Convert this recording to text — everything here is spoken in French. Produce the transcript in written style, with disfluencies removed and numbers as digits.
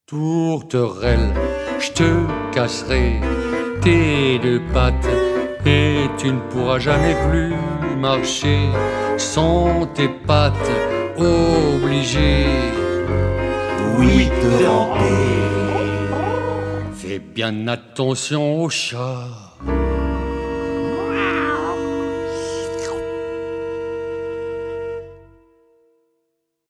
Tourterelle, je te casserai tes deux pattes et tu ne pourras jamais plus marcher sans tes pattes obligées. Oui, de ramper. Fais bien attention aux chats.